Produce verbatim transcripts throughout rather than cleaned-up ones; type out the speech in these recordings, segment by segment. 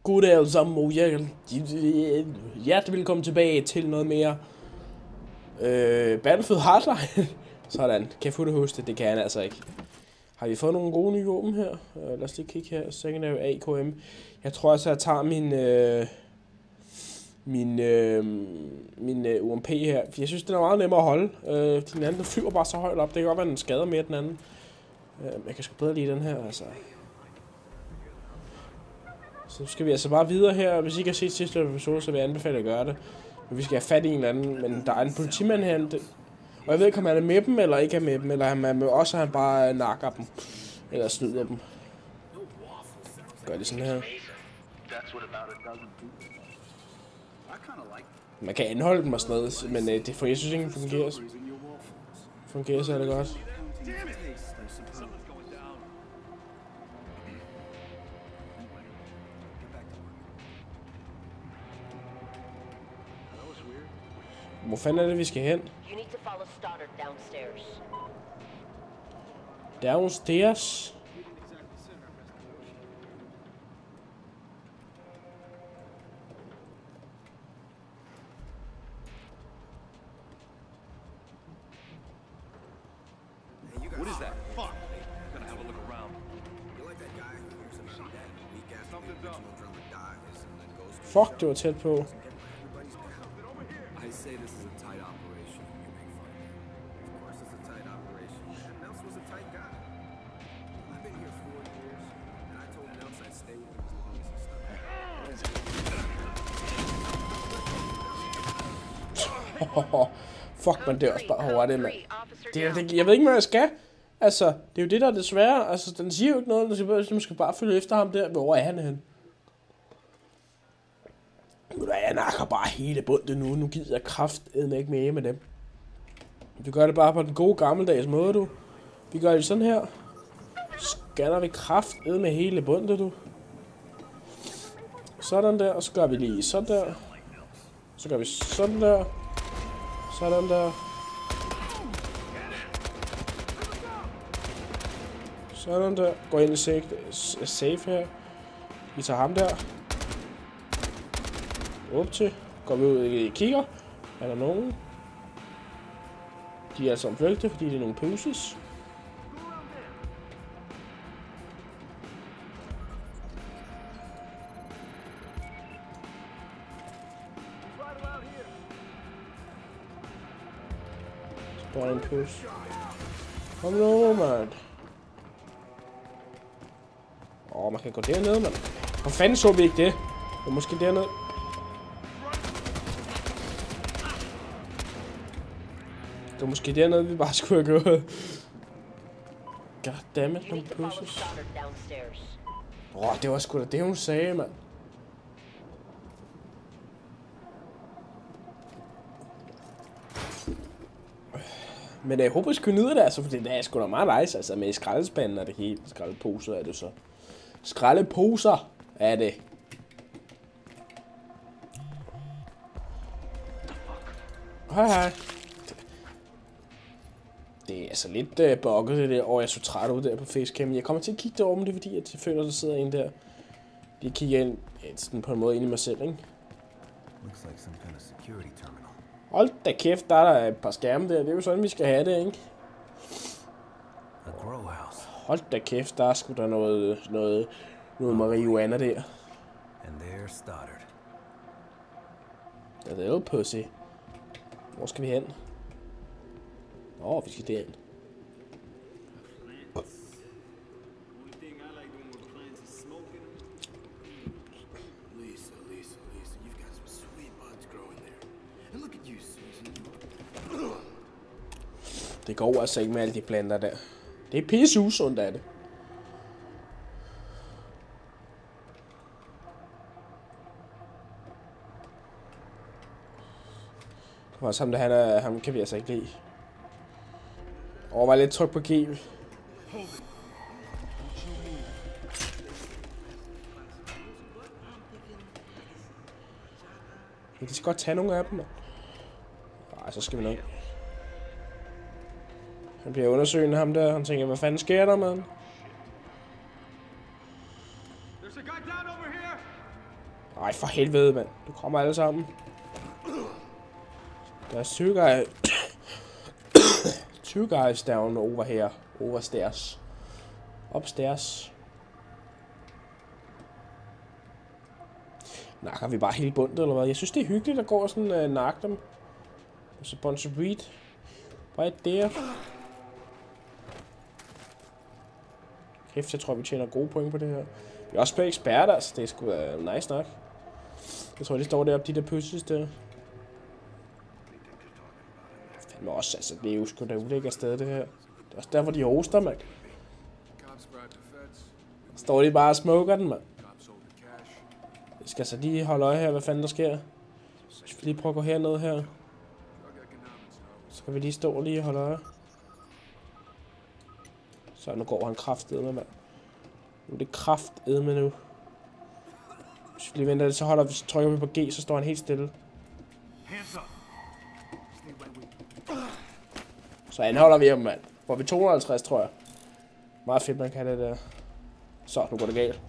Goddag alle sammen, og hjertelig velkommen tilbage til noget mere øh, Battlefield Hardline. Sådan, kan jeg få det hos det? Det kan jeg altså ikke. Har vi fået nogle gode nye våben her? Uh, lad os lige kigge her. Secondary A K M. Jeg tror altså, jeg tager min øh, min øh, min øh, U M P her. For jeg synes, den er meget nemmere at holde. Øh, den anden, den flyver bare så højt op. Det kan godt være, den skader mere den anden. Øh, jeg kan sgu bedre lide den her, altså. Så skal vi altså bare videre her. Hvis I ikke har set sidste episode, så vil jeg anbefale at gøre det. Men vi skal have fat i en eller anden. Men der er en politimand her. Og jeg ved ikke, om han er med dem, eller ikke er med dem. Eller han er med os, og han bare nakker dem. Eller snyder dem. Gør det sådan her. Man kan anholde dem og sådan noget. Men øh, det for jeg synes ikke, det fungerer. Fungerer så er det godt. Hvor fanden er det, vi skal hen? Downstairs? What is that? Fuck! Gonna have a look around. You like that guy? Some dead. Weak ass. Something's up. Fuck, det var tæt på. I say this is a tight operation. You make fun of me. Of course it's a tight operation. And Nels was a tight guy. I've been here four years, and I told Nels I'd stay with him as long as he stuck. Fuck, man, det er også bare hårdt, det, mand. Det er, det, jeg ved ikke, hvad jeg skal. Altså, det er jo det, der er det svære. Altså, den siger jo ikke noget. Den skal bare, skal bare følge efter ham der. Hvor er han henne? Jeg nakker bare hele bundet nu. Nu gider jeg kraftedme ikke mere med dem. Vi gør det bare på den gode gammeldags måde, du. Vi gør det sådan her. Scanner vi kraftedme hele bundet, du. Sådan der. Og så gør vi lige sådan der. Så gør vi sådan der. Sådan der. Sådan der. Går ind i safe, safe her. Vi tager ham der. Op til. Går vi ud og kigger. Er der nogen? De er altså omflygte, fordi det er nogle poses. Bare en pose. Kom nu, mand. Åh, man kan gå dernede, mand. Hvor fanden så vi ikke det? Det er måske dernede. Det var måske dernede, vi bare skulle have gået. Goddammit, nogle poses. Åh, oh, det var sgu da det, hun sagde, mand. Men jeg håber, I skal nyde det, altså, for det er sgu da meget nice, altså, med skraldespanden og det hele. Skraldeposer er det så. Skraldeposer er det. Hej, hej. Det er altså lidt uh, bugget det der, og jeg er så træt ud der på facecam. Jeg kommer til at kigge derovre, men det er fordi, at jeg føler, der sidder en der. De kigger ind, sådan på en måde ind i mig selv, ikke? Hold da kæft, der er der et par skærme der. Det er jo sådan, vi skal have det, ikke? Hold da kæft, der er sgu da noget, noget, noget marihuana der. Ja, det er jo pussy. Hvor skal vi hen? Åh, oh, vi skal derind. Det går altså ikke med alle de planter der. Det er pisse usundt af det. Og også ham der, han er, ham kan vi altså ikke lide. Overvej lidt tryk på G. Vi kan godt tage nogle af dem. Nej, så skal vi nok. Han bliver undersøgende, ham der. Han tænker, hvad fanden sker der, mand? Ej, for helvede, mand. Du kommer alle sammen. Der er two guys. Two guys down over here. Overstairs. Upstairs. Nakker vi bare hele bundet, eller hvad? Jeg synes, det er hyggeligt at gå og sådan uh, nakke dem. Så bunch of weed. Right there. Kæft, jeg tror, vi tjener gode point på det her. Vi er også på eksperter, altså. Det er sgu uh, nice nok. Jeg tror, de står deroppe, de der pussys der. Fandme også, altså. Det er jo sgu da ulækker sted, det her. Det er også derfor, de hoster, mand. Står de bare og smoker den, mand. Jeg skal så lige holde øje her, hvad fanden der sker. Så skal vi lige prøve at gå herned her. Så skal vi lige stå og lige holde øje. Så nu går han kraftedme, mand. Nu er det kraftedme nu. Hvis vi lige venter lidt, så holder vi, så trykker vi på G, så står han helt stille. Så anholder vi ham, mand. Får vi to hundrede og halvtreds, tror jeg. Meget fedt, man kan det der. Så, nu går det galt.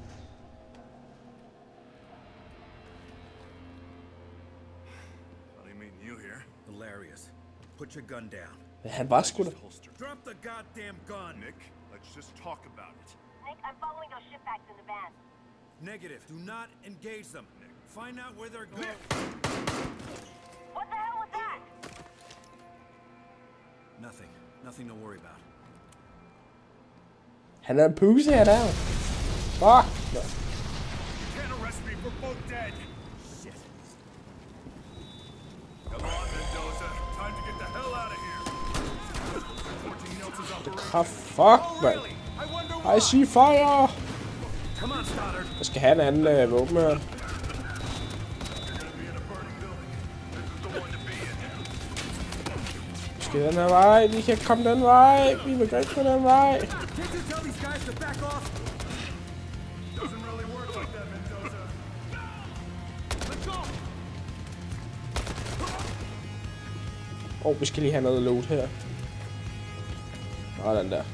Put your gun down. Ja, han var sgu da. Drop the goddamn gun. Nick, let's just talk about it. Nick, I'm following those shitbags in the van. Negative. Do not engage them. Nick, find out where they're going. What the hell was that? Nothing. Nothing to worry about. Han er en pussy her der. Fuck. You can't arrest me. We're both dead. Shit. Come on, Mendoza. Time to get the hell out of here. Kraft, fuck, man. I see fire. Jeg skal have en anden øh, våben her. Vi skal den her vej. Vi kan komme den vej. Vi vil ikke på den vej. Åh, oh, vi skal lige have noget loot her. Nå, den der.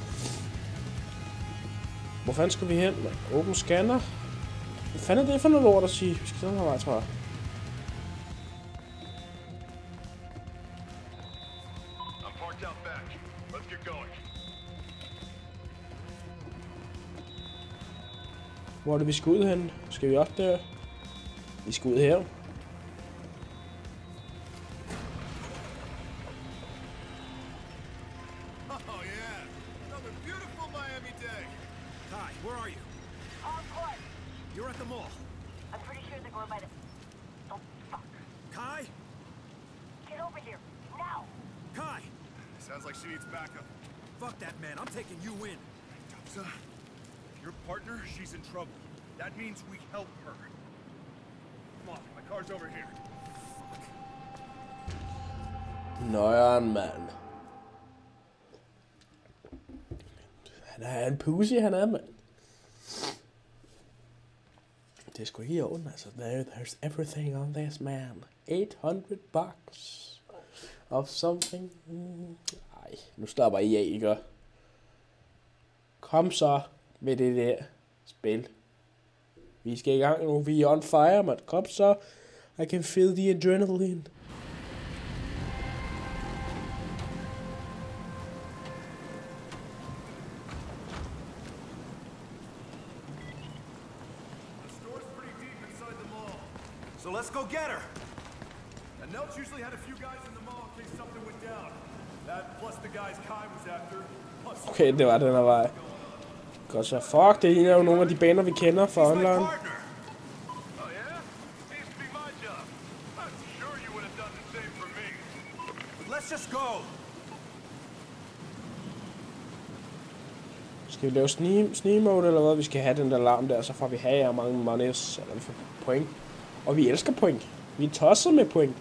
Hvor fanden skal vi hen? Åben scanner. Hvad fanden er det for noget lort at sige? Vi skal den her vej, tror jeg. Hvor er det, vi skal ud hen? Skal vi op der? Vi skal ud her. Sounds like she needs backup. Fuck that, man. I'm taking you in. Mendoza, your partner, she's in trouble. That means we help her. Come on, my car's over here. Nøjeren, mand. Han er en pussy, han er, mand. Det er sgu ikke i orden, altså. There, there's everything on this man. eight hundred bucks. Of something. Ej, nu stopper I af, ikke? Kom så med det der spil. Vi skal i gang nu. Vi er on fire, man. Kom så. I can feel the adrenaline. So let's go get her. And Nelch usually had a few guys in the mall in case something went down. That plus the guys Kai was after. Plus Okay, det var den her vej. Godt så. Fuck, det er jo nogle af de baner, vi kender fra online. Oh yeah? Seems to be my job. I'm sure you would have done the same for me. But let's just go. Skal vi lave sneak mode eller hvad? Vi skal have den der alarm der, så får vi have mange monies, eller vi får point. Og vi elsker point. Vi er tosset med point.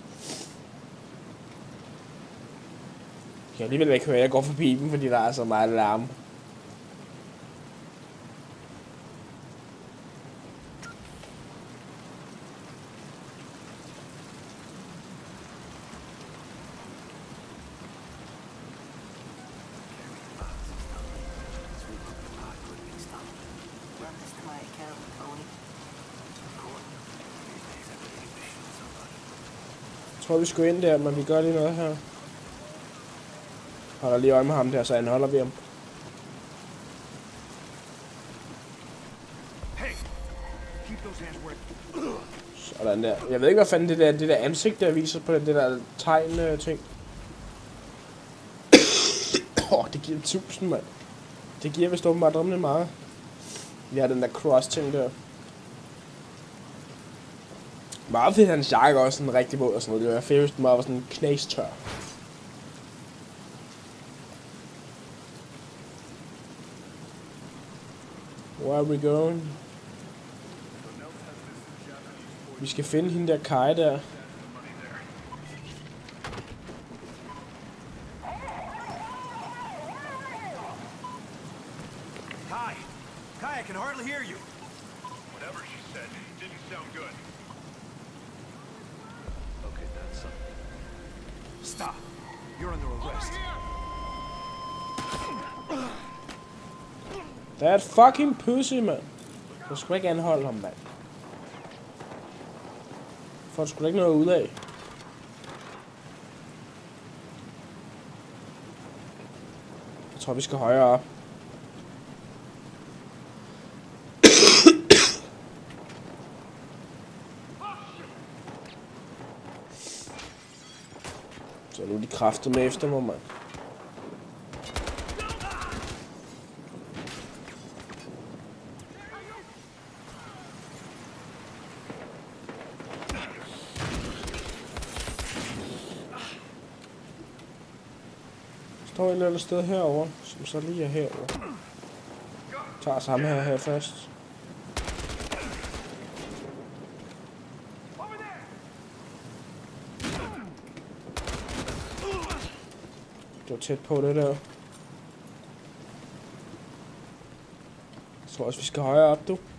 Jeg kan alligevel ikke høre, at jeg går forbi dem, fordi der er så meget larm. tror vi skulle ind der, men vi gør lige noget her. Holder lige øje med ham der, så anholder vi ham. Sådan der. Jeg ved ikke, hvad fanden det der, det der ansigt der viser på det, det der tegn øh, ting. Åh, oh, det giver tusind, mand. Det giver vist åbenbart rimelig meget. Vi har den der cross ting der. Meget fedt, hans jakke også sådan rigtig våd og sådan noget. Det var fedt, meget var sådan knæstør. Where are we going? Vi skal finde hende der Kai der. Kai! Kai, I can hardly hear you. Whatever she said didn't sound good. Okay, that's something. Stop. You're under arrest. That fucking pussy, mand. Du skal ikke anholde ham, mand. Får du sgu ikke noget ud af. Jeg tror, vi skal højere op. Så nu er de kræfter med efter mig, mand. Der står et eller andet sted herovre, som så lige er herovre. Tager samme her her først. Det var tæt på det der. Jeg tror også vi skal højere op, du.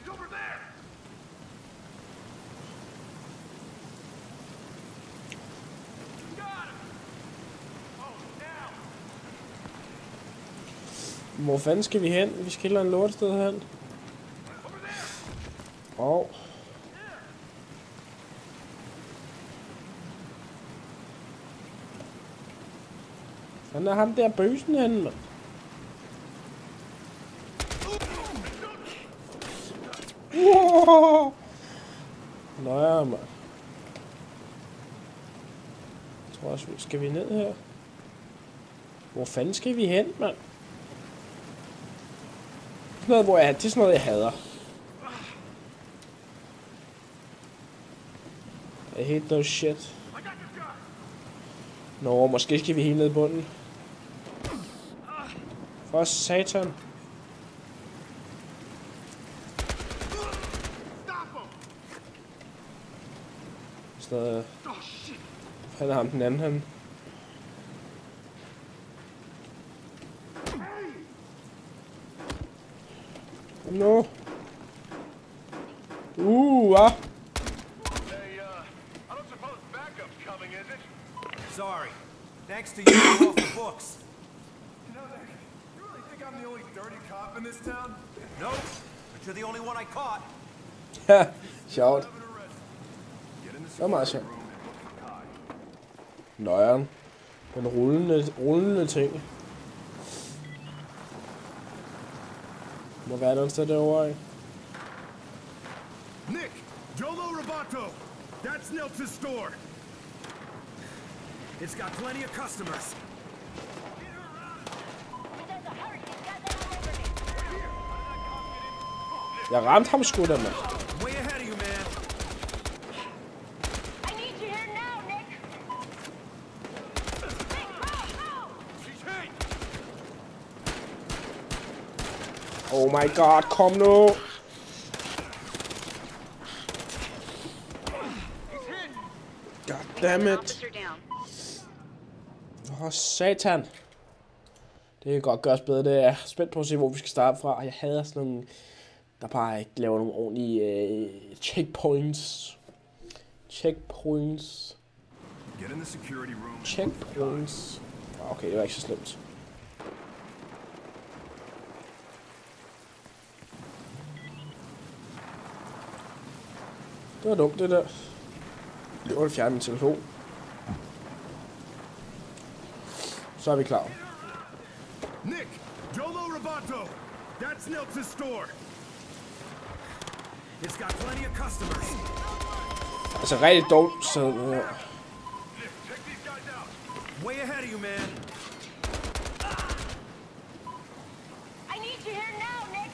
Hvor fanden skal vi hen? Vi skal et eller andet lortested hen. Åh. Oh. Han er ham der bøsen henne, mand. Wow. Nå ja, mand. Jeg tror også, skal vi ned her? Hvor fanden skal vi hen, mand? Noget, hvor jeg, det er sådan noget, jeg hader. I hate those shit. Nå, måske skal vi helt ned i bunden. For satan. Sådan noget. Han er ham den anden, han. No. Uh, ah. Hey, uh, I don't suppose backup's coming, is it? Sorry. Thanks to you, you're off the books. You know, Nick, you really think I'm the only dirty cop in this town? Nope. But you're the only one I caught. Ja, sjovt. Get in the Det var meget sjovt. room and look for Kai. Nøjeren. Den rullende, rullende ting. Må være der et sted derovre. Nick, Jolo Roboto. That's Nelson's store. It's got plenty of customers. Jeg ramte ham sgu da, mand. Way ahead of you, man. I need you here now, Nick. Nick, move, move! She's hit. Oh my god, kom nu. God damn it. Åh, oh, satan. Det kan godt gøres bedre. Det er jeg spændt på at se, hvor vi skal starte fra. Jeg hader sådan nogle, der bare ikke laver nogle ordentlige uh, checkpoints. Checkpoints. Get in the security room. Checkpoints. Okay, det var ikke så slemt. Det var dumt, det der. Det var at fjerne min telefon. Så er vi klar. Nick, Jolo Roboto. That's Niltz's store. It's got plenty of customers. Altså rigtig dårligt, så... Uh... Nick, take these guys out. Way ahead of you, man. I need you here now, Nick.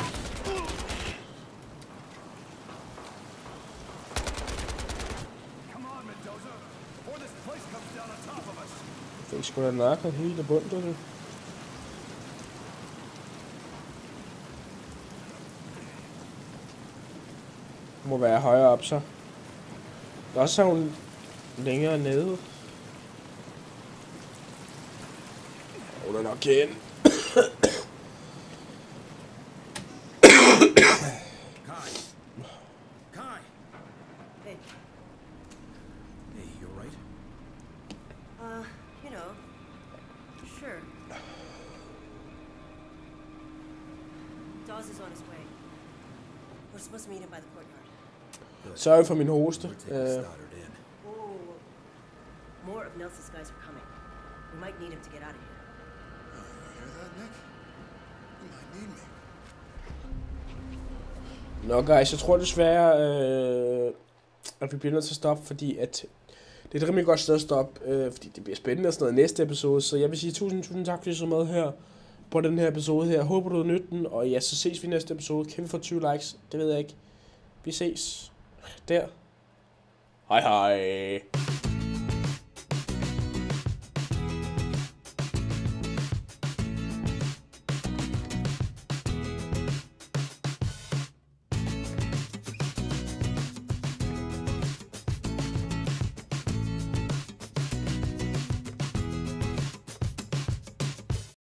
Come on, Mendoza. Before this place comes down on top of us. Fik sgu da nakket hele bundet det. Må være højere op, så. Der er også hun længere nede. Hun er nok hen. Kai. Kai. Hey, Hey, you all right? uh, you know, sure. Dawes is on his way. We're supposed to meet him by the courtyard. Sorry for min hoste. We're taking Øh, Stoddard in. Oh, more of Nelson's guys are coming. We might need him to get out of here. Hear that, Nick? You might need me. Nå guys, jeg tror desværre, øh, at vi bliver nødt til at stoppe, fordi at det er et rimelig godt sted at stoppe, øh, fordi det bliver spændende og sådan noget næste episode. Så jeg vil sige tusind, tusind tak, fordi I så med her på den her episode her. Håber du har nydt den, og ja, så ses vi i næste episode. Kan vi få tyve likes? Det ved jeg ikke. Vi ses der. Hej hej.